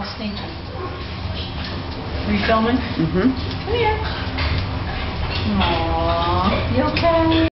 all sneaky. Are you filming? Mm-hmm. Come here. Aww. You okay?